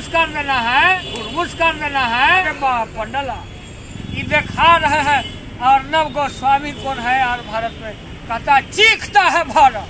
गुरमुस कर देना है, गुरमुस कर देना है। पंडला ये देखा रहे हैं अर्नब गोस्वामी कौन है यार भारत में, कहता चीखता है भारत।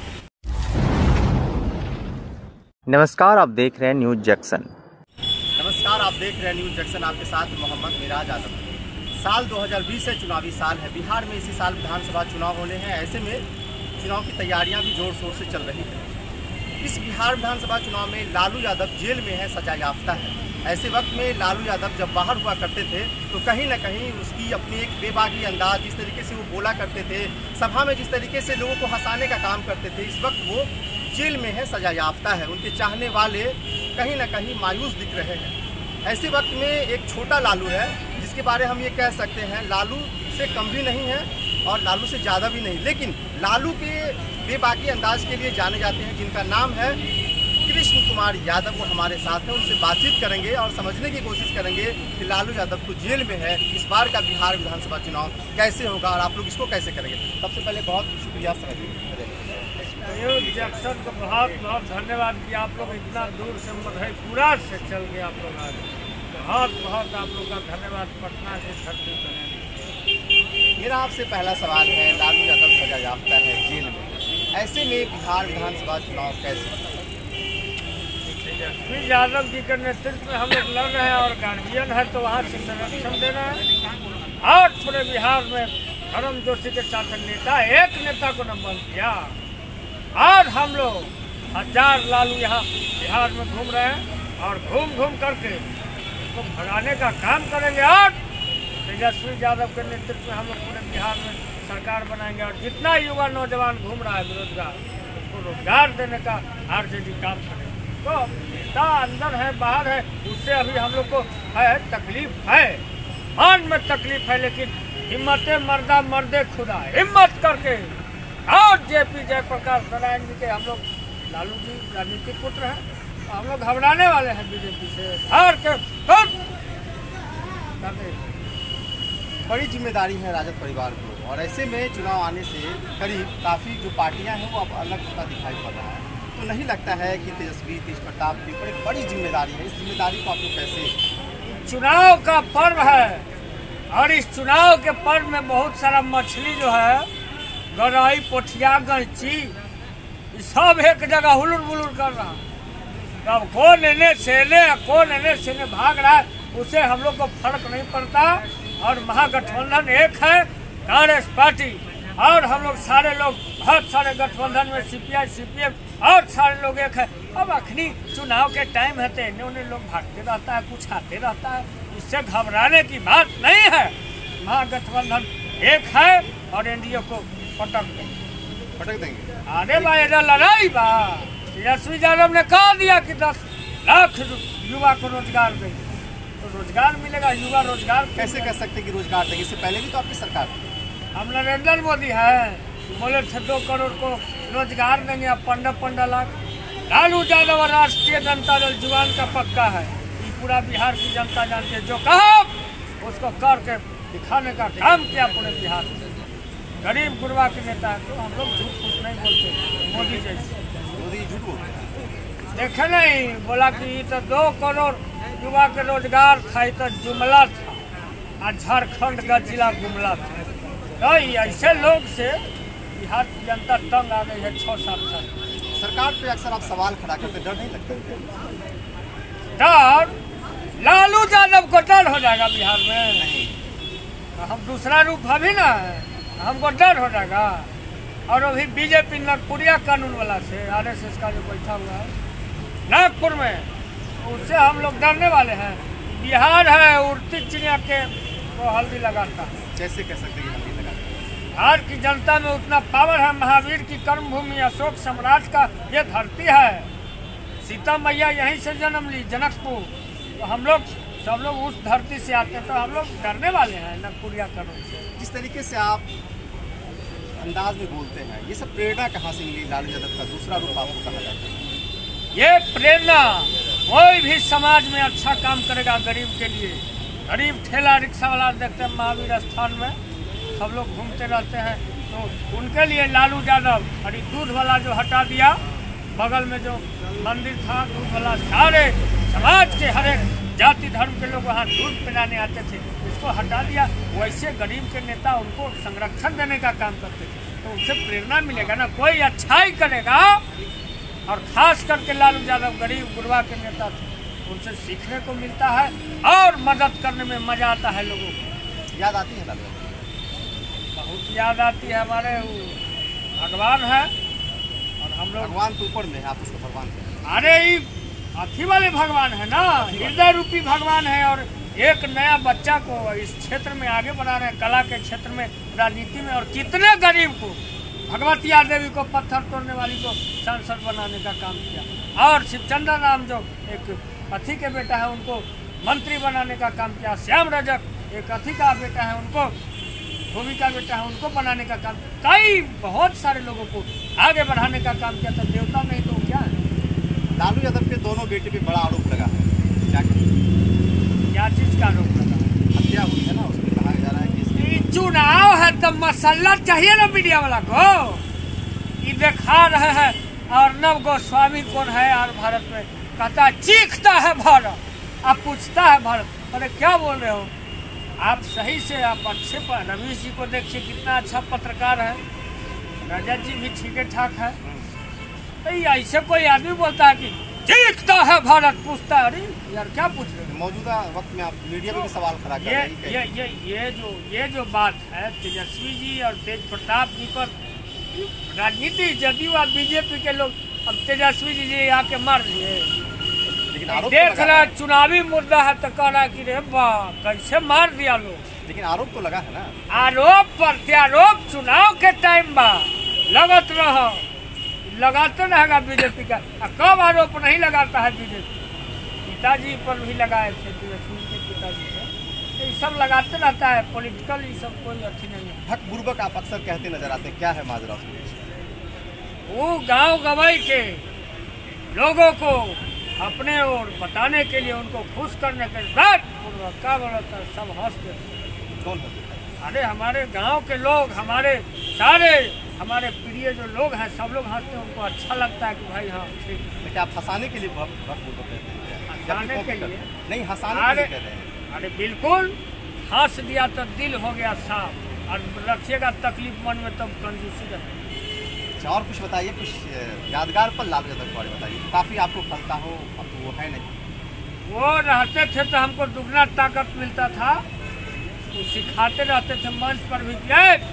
नमस्कार, आप देख रहे हैं न्यूज जंक्शन। नमस्कार, आप देख रहे हैं न्यूज जंक्शन। आपके साथ मोहम्मद मिराज आजम। साल 2020 से चुनावी साल है। बिहार में इसी साल विधानसभा चुनाव होने हैं। ऐसे में चुनाव की तैयारियां भी जोर शोर से चल रही हैं। इस बिहार विधानसभा चुनाव में लालू यादव जेल में है, सजा याफ्ता है। ऐसे वक्त में लालू यादव जब बाहर हुआ करते थे तो कहीं ना कहीं उसकी अपनी एक बेबाकी अंदाज, जिस तरीके से वो बोला करते थे, सभा में जिस तरीके से लोगों को हंसाने का काम करते थे, इस वक्त वो जेल में है, सजा याफ्ता है। उनके चाहने वाले कहीं ना कहीं मायूस दिख रहे हैं। ऐसे वक्त में एक छोटा लालू है जिसके बारे हम ये कह सकते हैं लालू से कम भी नहीं है और लालू से ज़्यादा भी नहीं, लेकिन लालू के बेबाकी अंदाज के लिए जाने जाते हैं, जिनका नाम है कृष्ण कुमार यादव। वो हमारे साथ हैं, उनसे बातचीत करेंगे और समझने की कोशिश करेंगे कि लालू यादव तो जेल में है, इस बार का बिहार विधानसभा चुनाव कैसे होगा और आप लोग इसको कैसे करेंगे। सबसे पहले बहुत शुक्रिया न्यूज जंक्शन को बहुत बहुत धन्यवाद कि आप लोग इतना दूर से मधेपुरा से चल गए आप लोग आज। बहुत बहुत आप लोग का धन्यवाद। पटना से धरती पर मेरा आपसे पहला सवाल है, लालू यादव सजा याफ्ता है जेल में, ऐसे में बिहार विधानसभा चुनाव कैसे? तेजस्वी यादव जी के नेतृत्व में हम लोग लड़ रहे हैं और गार्जियन है तो वहाँ से संरक्षण देना है। और पूरे बिहार में धर्म जोशी के साथ नेता, एक नेता को न बंद किया और हम लोग हजार लालू यहाँ बिहार में घूम रहे हैं और घूम घूम करके उसको भगाने का काम करेंगे। और तेजस्वी यादव के नेतृत्व में हम लोग पूरे बिहार में सरकार बनाएंगे और जितना युवा नौजवान घूम रहा है बेरोजगार, उसको रोजगार देने का आरजेडी काम करेंगे। तो नेता अंदर है बाहर है, उससे अभी हम लोग को है तकलीफ है, मन में तकलीफ है, लेकिन हिम्मते मर्दा मर्दे खुदा, हिम्मत करके। और जेपी जयप्रकाश नारायण जी के हम लोग, लालू जी राजनीतिक पुत्र हैं, तो हम लोग घबराने वाले हैं बीजेपी से। हार के बड़ी जिम्मेदारी है राजद परिवार को और ऐसे में चुनाव आने से करीब काफ़ी जो पार्टियां हैं वो अब अलग होता दिखाई पड़ रहा है। तो नहीं लगता है कि तेजस्वी तेज प्रताप की बड़ी जिम्मेदारी है, इस जिम्मेदारी को आप लोग कैसे? चुनाव का पर्व है और इस चुनाव के पर्व में बहुत सारा मछली जो है, गरई, पोठिया, गैची, सब एक जगह हुलुर बुलुर कर रहा है। अब कौन एने से भाग रहा है, उसे हम लोग को फर्क नहीं पड़ता। और महागठबंधन एक है, कांग्रेस पार्टी और हम लोग सारे लोग, बहुत सारे गठबंधन में सीपीआई सीपीएम और सारे लोग एक है। अब अखनी चुनाव के टाइम है तो इन्होंने लोग भागते रहता है, कुछ आते रहता है, इससे घबराने की बात नहीं है। महागठबंधन एक है और एनडीए को पटक देंगे। अरे भाई लड़ाई बा, तेजस्वी यादव ने कह दिया कि 10 लाख युवा को रोजगार देंगे, तो रोजगार मिलेगा। युवा रोजगार कैसे कर सकते कि रोजगार देंगे? इससे पहले भी तो आपकी सरकार थी। हम नरेंद्र मोदी है, बोले थे 2 करोड़ को रोजगार देंगे, अब 15 लाख। लालू यादव और राष्ट्रीय जनता दल जुबान का पक्का है, ये पूरा बिहार की जनता जानती है। जो कहा उसको करके दिखाने का काम किया पूरे बिहार में। गरीब गुरबा के नेता है, तो हम लोग झूठ कुछ नहीं बोलते। मोदी जैसे मोदी झूठ बोलते देखे नहीं, बोला कि तो 2 करोड़ युवा के रोजगार था, तो जुमला था और झारखंड का जिला गुमला था। तो ऐसे लोग से बिहार की जनता तंग आ गई है 6-7 साल। सरकार पे अक्सर आप सवाल खड़ा करते, डर नहीं लगता? डर लालू यादव को डर हो जाएगा बिहार में? हम दूसरा रूप अभी ना है, हमको डर हो जाएगा। और अभी बीजेपी नागपुरिया कानून वाला से आरएसएस का जो बैठा हुआ है नागपुर में, उससे हम लोग डरने वाले हैं। बिहार है उड़ती चिड़िया के तो हल्दी लगाता है। कैसे कह सकते हैं हल्दी लगाता? बिहार की जनता में उतना पावर है। महावीर की कर्मभूमि अशोक सम्राट का ये धरती है। सीता मैया यहीं से जन्म ली, जनकपुर। तो हम लोग सब लोग उस धरती से आते हैं, तो हम लोग डरने वाले हैं नागपुरिया कानून से। जिस तरीके से आप अंदाज में बोलते हैं, ये सब प्रेरणा कहाँ से मिली? लालू यादव का दूसरा रूप आपको कहा जाता है। ये प्रेरणा कोई भी समाज में अच्छा काम करेगा गरीब के लिए। गरीब ठेला रिक्शा वाला देखते हैं महावीर स्थान में सब लोग घूमते रहते हैं, तो उनके लिए लालू यादव और दूध वाला जो हटा दिया, बगल में जो मंदिर था दूध वाला, सारे समाज के हर एक जाति धर्म के लोग वहाँ दूध पिलाने आते थे, इसको हटा दिया। वैसे गरीब के नेता उनको संरक्षण देने का काम करते थे, तो उनसे प्रेरणा मिलेगा ना, कोई अच्छाई करेगा। और खास करके लालू यादव गरीब गुरबा के नेता थे, उनसे सीखने को मिलता है और मदद करने में मजा आता है लोगों को। याद आती है लालू? बहुत याद आती है। हमारे भगवान है और हम लोग भगवान तो ऊपर में है, आप उसको भगवान कहते हैं। अरे ये अथी वाले भगवान है ना, हृदय रूपी भगवान है। और एक नया बच्चा को इस क्षेत्र में आगे बढ़ा रहे हैं, कला के क्षेत्र में, राजनीति में। और कितने गरीब को, भगवती देवी को, पत्थर तोड़ने वाली को सांसद बनाने का काम किया। और शिवचंद्र राम जो एक अथी के बेटा है, उनको मंत्री बनाने का काम किया। श्याम रजक एक अथी का बेटा है, उनको भूमि का बेटा है, उनको बनाने का काम। कई बहुत सारे लोगों को आगे बढ़ाने का काम किया था। देवता नहीं तो क्या है। लालू यादव के दोनों बेटे पे बड़ा आरोप लगा है, क्या चीज का आरोप लगा? हत्या हुई है ना, उसमें कहा जा रहा है कि इसकी चुनाव है तो मसल्ला चाहिए ना मीडिया वाला को। ये दिखा रहे हैं अर्नब गोस्वामी कौन है यार भारत में, कहता है चीखता है भारत, अब पूछता है भारत। अरे क्या बोल रहे हो आप? सही से आप अच्छे पर रमेश जी को देखिए, कितना अच्छा पत्रकार है। रजत जी भी ठीक ठाक है। तो ऐसे कोई आदमी बोलता है कि जीतता है भारत, पूछता है अरे यार क्या पूछ रहे हो? मौजूदा वक्त में आप मीडिया में भी सवाल खड़ा कर रहे हैं। ये जो बात है तेजस्वी जी और तेज प्रताप जी पर, राजनीति जदयू और बीजेपी के लोग, अब तेजस्वी जी आके मार दिए। लेकिन आरोप देख रहे चुनावी मुद्दा है तो कह रहा कि रे वाह कैसे मार दिया लोग। लेकिन आरोप तो लगा है ना। आरोप प्रत्यारोप चुनाव के टाइम बा लगत रहो, लगाते रहेगा बीजेपी का। कब आरोप नहीं लगाता है बीजेपी? पिताजी पर भी लगाए थे, तेजस्वी के पिताजी पर। ये सब लगाते रहता है, पॉलिटिकल ये सब कोई अच्छी नहीं है। हक बुर्बक आप अक्सर कहते नजर आते हैं, क्या है माजरा उसमें? वो गांव गवाई के लोगों को अपने ओर बताने के लिए, उनको खुश करने के लिए क्या बोलता है, सब हंस देते। कौन है? अरे हमारे गांव के लोग, हमारे सारे हमारे प्रिय जो लोग हैं, सब लोग हंसते हैं, उनको अच्छा लगता है कि भाई हाँ ठीक। लेकिन आप हंसाने के लिए हक बुर्बक कहते हैं? हंसाने के लिए नहीं, हंसाने के लिए कह रहे हैं। अरे बिल्कुल, हंस दिया तो दिल हो गया साफ, और रखिएगा तकलीफ मन में तब कंजूसी रहे। अच्छा, और कुछ बताइए, कुछ यादगार पल लालू यादव के बारे में बताइए। काफ़ी आपको फलता हो, अब तो वो है नहीं। वो रहते थे तो हमको दुगना ताकत मिलता था। वो सिखाते रहते थे मंच पर भी,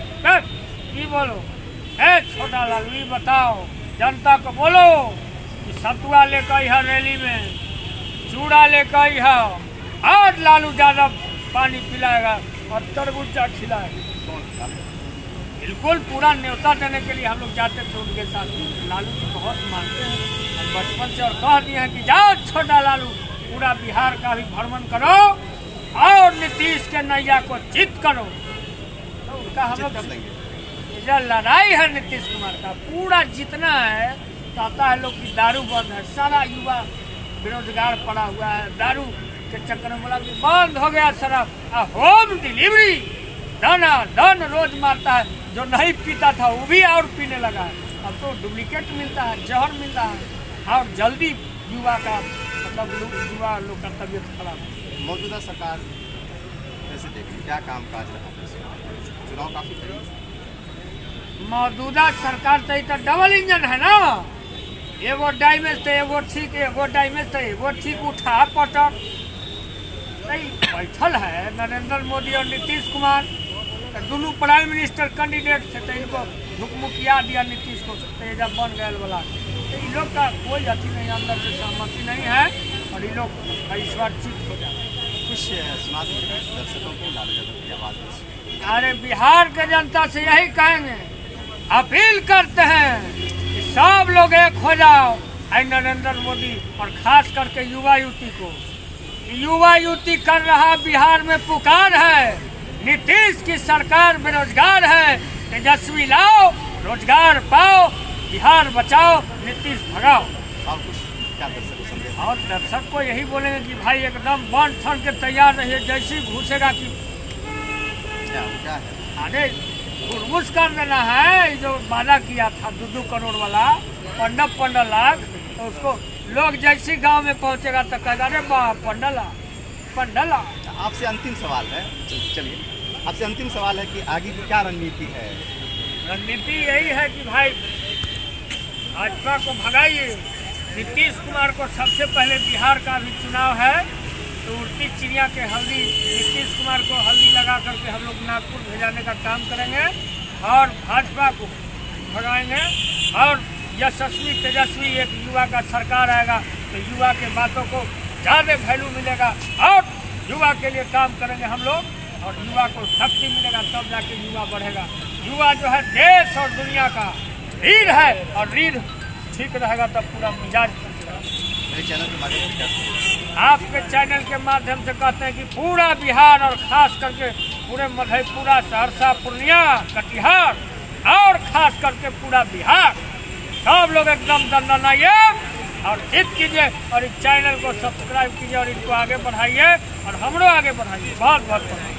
ये बोलो छोटा लालू, ये बताओ जनता को, बोलो कि सतुआ लेकर यह रैली में, चूड़ा लेकर यह, और लालू यादव पानी पिलाएगा और तरबूजा खिलाएगा। बिल्कुल पूरा न्योता देने के लिए हम लोग जाते थे उनके साथ। लालू जी बहुत मानते हैं हम बचपन से, और कह दिए हैं कि जाओ छोटा लालू, पूरा बिहार का भी भ्रमण करो और नीतीश के नैया को जीत करो। तो उनका हम लोग जो लड़ाई है नीतीश कुमार का, पूरा जितना है, कहता है लोग कि दारू बंद है, सारा युवा बेरोजगार पड़ा हुआ है, दारू के चक्कर में बोला कि बंद हो गया शराब, होम डिलीवरी दाना दान रोज मारता है। जो नहीं पीता था वो भी और पीने लगा है। अब तो डुप्लीकेट मिलता है, जहर मिल रहा है, और जल्दी युवा का मतलब युवा लोग का तबीयत खराब है। मौजूदा सरकार कैसे देखिए, क्या काम काज रहा है? चुनाव काफ़ी करीब। मौजूदा सरकार तो डबल इंजन है ना, एगो डैमेज तो एगो ठीक, एगो डैमेज तो एगो ठीक, उठा पटक नहीं बैठल है नरेंद्र मोदी और नीतीश कुमार। दोनों प्राइम मिनिस्टर कैंडिडेट थे, तो इनको मुखिया दिया नीतीश को, तो जब बन गए वाला। तो इन लोग का कोई अथी नहीं, अंदर से सहमति नहीं है, और ये लोग ईश्वरचित हो जाते हैं। कुछ सुना दीजिए दर्शकों को लालू यादव की आवाज़। अरे बिहार के जनता से यही कहेंगे, अपील करते हैं कि सब लोग एक हो जाओ। नरेंद्र मोदी और खास करके युवा युवती को, युवा युवती कर रहा बिहार में पुकार है, नीतीश की सरकार बेरोजगार है, तेजस्वी लाओ, रोजगार पाओ, बिहार बचाओ, नीतीश भगाओ। और कुछ क्या दर्शक को संदेश? और दर्शक को यही बोलेंगे कि भाई एकदम बन ठन के तैयार रहिए, जैसे घुसेगा कि क्या है? अरे घुस कर देना है। जो वादा किया था 2 करोड़ वाला 15 लाख, तो उसको लोग जैसे गांव में पहुंचेगा तो कहेगा अरे वाह पंडला पंडला। आपसे अंतिम सवाल है, चलिए आपसे अंतिम सवाल है कि आगे की क्या रणनीति है? रणनीति यही है कि भाई भाजपा को भगाइए। नीतीश कुमार को सबसे पहले बिहार का भी चुनाव है तो उड़ती चिड़िया के हल्दी नीतीश कुमार को हल्दी लगा करके हम लोग नागपुर भेजाने का काम करेंगे और भाजपा को भगाएंगे। और यशस्वी तेजस्वी एक युवा का सरकार आएगा तो युवा के बातों को ज़्यादा वैल्यू मिलेगा और युवा के लिए काम करेंगे हम लोग और युवा को शक्ति मिलेगा तब जाके युवा बढ़ेगा। युवा जो है देश और दुनिया का रीढ़ है और रीढ़ ठीक रहेगा तब पूरा मिजाज मेरे चैनल के माध्यम से आपके चैनल के माध्यम से कहते हैं कि पूरा बिहार और खास करके पूरे मधेपुरा सहरसा पूर्णिया कटिहार और खास करके पूरा बिहार सब लोग एकदम दंडनाइए और हिट कीजिए और इस चैनल को सब्सक्राइब कीजिए और इनको आगे बढ़ाइए और हमरो आगे बढ़ाइए। बहुत बहुत धन्यवाद।